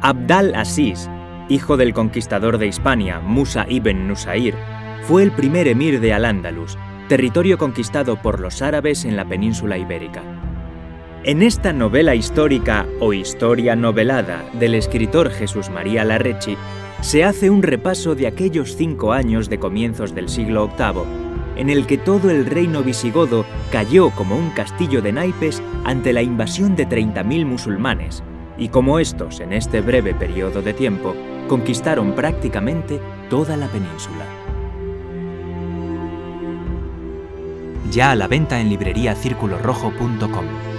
Abd al-Aziz, hijo del conquistador de Hispania, Musa ibn Nusair, fue el primer emir de Al-Ándalus, territorio conquistado por los árabes en la península ibérica. En esta novela histórica o historia novelada del escritor Jesús María Larrechi, se hace un repaso de aquellos 5 años de comienzos del siglo VIII, en el que todo el reino visigodo cayó como un castillo de naipes ante la invasión de 30.000 musulmanes, y como estos, en este breve periodo de tiempo, conquistaron prácticamente toda la península. Ya a la venta en libreriacirculorrojo.com.